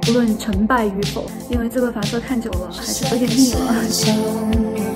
无论成败与否，因为这个发色看久了还是有点腻了。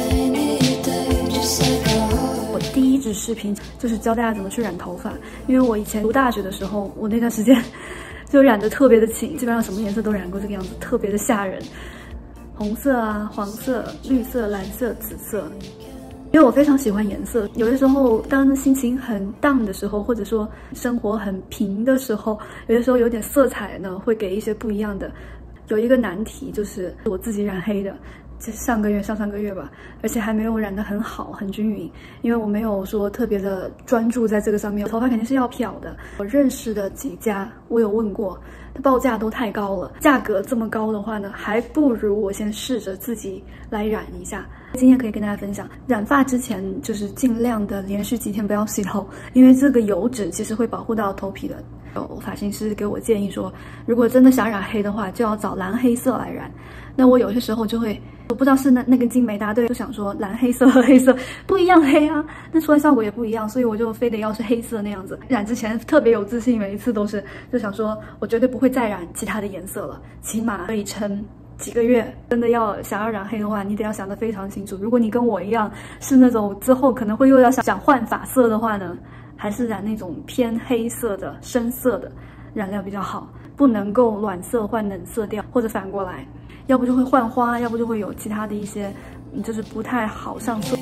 我第一支视频就是教大家怎么去染头发，因为我以前读大学的时候，我那段时间就染得特别的勤，基本上什么颜色都染过这个样子，特别的吓人。红色啊、黄色、绿色、蓝色、紫色。因为我非常喜欢颜色，有的时候当心情很荡的时候，或者说生活很平的时候，有的时候有点色彩呢，会给一些不一样的。有一个难题就是我自己染黑的，就上上个月吧，而且还没有染得很好、很均匀，因为我没有说特别的专注在这个上面。头发肯定是要漂的，我认识的几家我有问过，报价都太高了，价格这么高的话呢，还不如我先试着自己来染一下。今天可以跟大家分享，染发之前就是尽量的连续几天不要洗头，因为这个油脂其实会保护到头皮的。有发型师给我建议说，如果真的想染黑的话，就要找蓝黑色来染。那我有些时候就会，我不知道是那根筋没搭对，就想说蓝黑色和黑色不一样黑啊，那出来效果也不一样，所以我就非得要是黑色那样子。染之前特别有自信，每一次都是就想说，我绝对不会再染其他的颜色了，起码可以撑几个月。真的想要染黑的话，你得要想得非常清楚。如果你跟我一样是那种之后可能会又要想换发色的话呢，还是染那种偏黑色的深色的染料比较好，不能够暖色换冷色调，或者反过来，要不就会换花，要不就会有其他的一些就是不太好上色。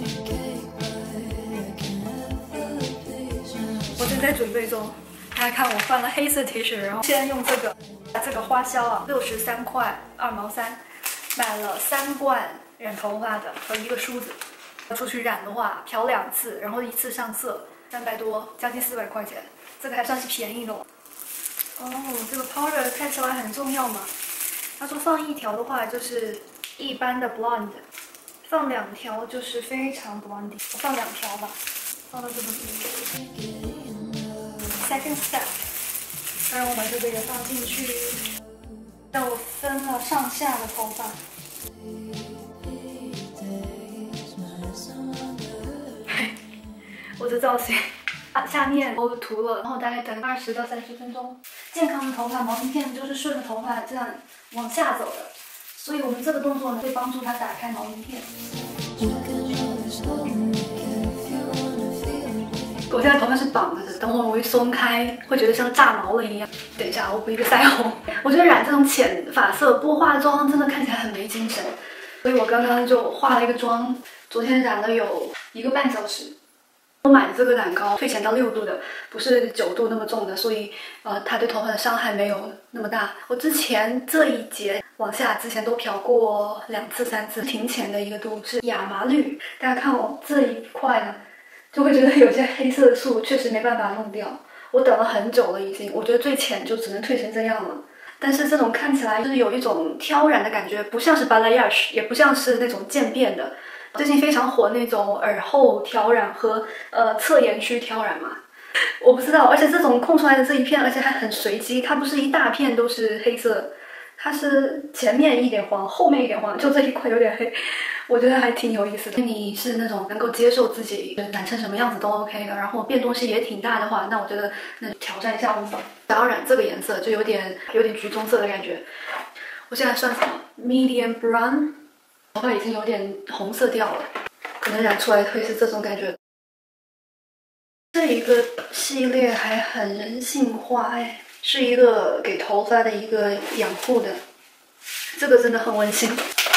我正在准备中，大家看我换了黑色 T 恤，然后先用这个花销啊，63块2毛3，买了3罐染头发的和1个梳子。出去染的话，漂2次，然后1次上色，300多，将近400块钱，这个还算是便宜的哦。这个 powder 看起来很重要嘛。他说放1条的话就是一般的 blonde， 放2条就是非常 blonde。我放2条吧，放到这个地方。Second step， 让我把这个也放进去。让我分了上下的头发。我的造型，下面我涂了，然后大概等20到30分钟。健康的头发毛巾片就是顺着头发这样往下走的，所以我们这个动作呢会帮助它打开毛巾片。我现在头发是绑着的，等会我一松开，会觉得像炸毛了一样。等一下，我补一个腮红。我觉得染这种浅发色不化妆真的看起来很没精神，所以我刚刚就化了一个妆，昨天染了有1个半小时。我买的这个染膏退浅到6度的，不是9度那么重的，所以它对头发的伤害没有那么大。我之前这一节往下之前都漂过2次3次，挺浅的一个度是亚麻绿。大家看我这一块呢，就会觉得有些黑色的素确实没办法弄掉。我等了很久了已经，我觉得最浅就只能退成这样了。但是这种看起来就是有一种挑染的感觉，不像是 balayage， 也不像是那种渐变的。最近非常火那种耳后挑染和侧颜区挑染嘛，我不知道，而且这种空出来的这一片，而且还很随机，它不是一大片都是黑色，它是前面一点黄，后面一点黄，就这一块有点黑，我觉得还挺有意思的。你是那种能够接受自己染成什么样子都 OK 的，然后变动性也挺大的话，那我觉得那挑战一下无妨。想要染这个颜色就有点橘棕色的感觉，我现在算什么 medium brown。头发已经有点红色调了，可能染出来会是这种感觉。这一个系列还很人性化哎，是一个给头发的一个养护的，这个真的很温馨，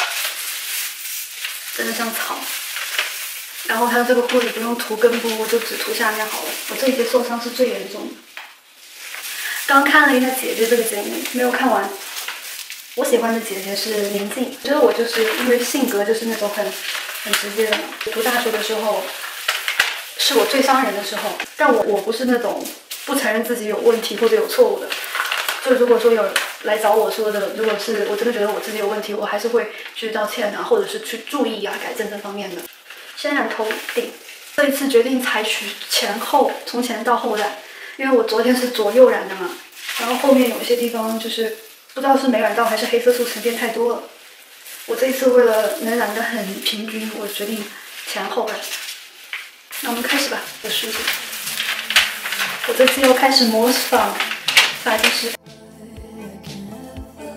真的像草。然后它的这个护理不用涂根部，我就只涂下面好了。我这一节受伤是最严重的。刚看了一下姐姐这个节目，没有看完。我喜欢的姐姐是林静，觉得我就是因为性格就是那种很直接的嘛。读大学的时候是我最伤人的时候，但我不是那种不承认自己有问题或者有错误的。就如果说有来找我说的，如果是我真的觉得我自己有问题，我还是会去道歉啊，或者是去注意啊，改正这方面的。先染头顶，这一次决定采取前后，从前到后染，因为我昨天是左右染的嘛，然后后面有一些地方就是不知道是没染到还是黑色素沉淀太多了。我这一次为了能染得很平均，我决定前后染。那我们开始吧，我梳子。我这次要开始模仿发型师。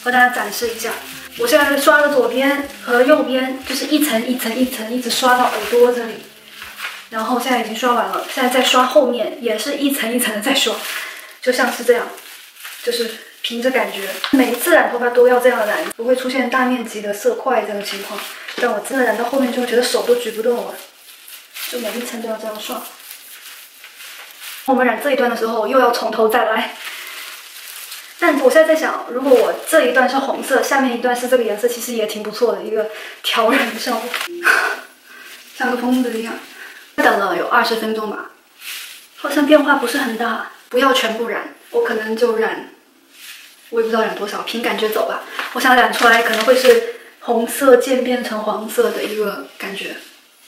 和大家展示一下。我现在是刷了左边和右边，就是一层一层一层一直刷到耳朵这里，然后现在已经刷完了，现在再刷后面也是一层一层的在刷，就像是这样，就是凭着感觉。每一次染头发都要这样染，不会出现大面积的色块这个情况。但我真的染到后面就会觉得手都举不动了，就每一层都要这样刷。我们染这一段的时候又要从头再来。但我现在在想，如果我这一段是红色，下面一段是这个颜色，其实也挺不错的一个调染的效果，像个疯子一样。等了有20分钟吧，好像变化不是很大。不要全部染，我可能就染，我也不知道染多少，凭感觉走吧。我想染出来可能会是红色渐变成黄色的一个感觉。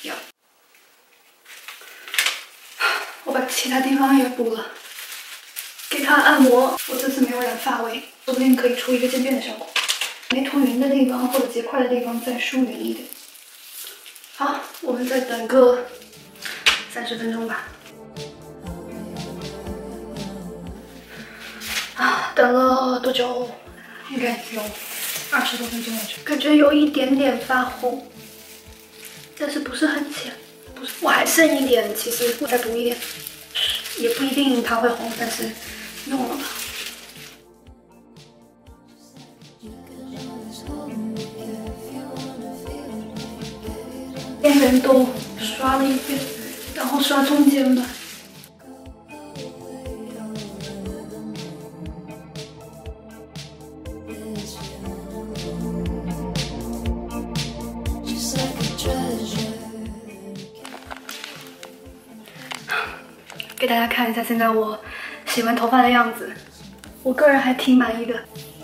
我把其他地方也补了。给它按摩，我这次没有染发尾，说不定可以出一个渐变的效果。没涂匀的地方或者结块的地方再梳匀一点。好，我们再等个30分钟吧。等了多久？应该有20多分钟了，感觉有一点点发红，但是不是很浅。不是，我还剩一点，其实我再补一点，也不一定它会红，但是。用了吧，边缘都刷了一遍，然后刷中间吧。给大家看一下现在我洗完头发的样子，我个人还挺满意的。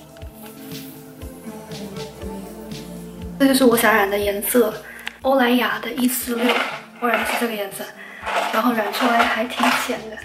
这就是我想染的颜色，欧莱雅的146，我染的是这个颜色，然后染出来还挺浅的。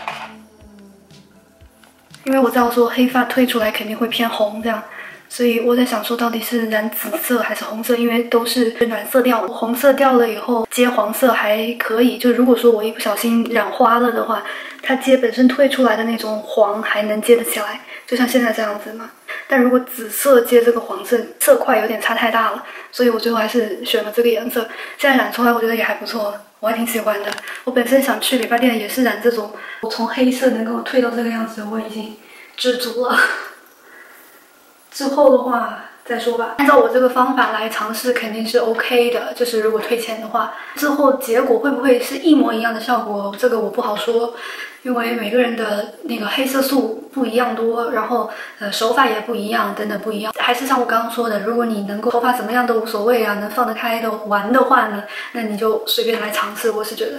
因为我知道说黑发褪出来肯定会偏红这样，所以我在想说到底是染紫色还是红色，因为都是暖色调，红色掉了以后接黄色还可以，就如果说我一不小心染花了的话，它接本身褪出来的那种黄还能接得起来，就像现在这样子嘛。但如果紫色接这个黄色，色块有点差太大了，所以我最后还是选了这个颜色。现在染出来我觉得也还不错，我还挺喜欢的。我本身想去理发店也是染这种，我从黑色能够褪到这个样子，我已经知足了。之后的话再说吧，按照我这个方法来尝试肯定是 OK 的，就是如果退钱的话，之后结果会不会是一模一样的效果，这个我不好说，因为每个人的那个黑色素不一样多，然后手法也不一样，等等不一样。还是像我刚刚说的，如果你能够头发怎么样都无所谓啊，能放得开的玩的话呢，那你就随便来尝试，我是觉得。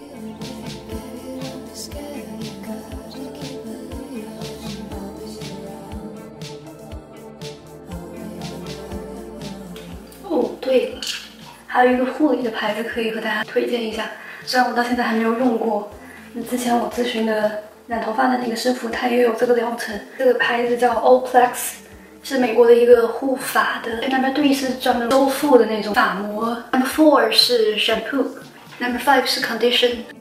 哦，对了，还有一个护理的牌子可以和大家推荐一下，虽然我到现在还没有用过。那之前我咨询的染头发的那个师傅，他也有这个疗程。这个牌子叫 Olaplex， 是美国的一个护发的。Number 3是专门修复的那种发膜。Number 4是 shampoo，Number 5是 condition。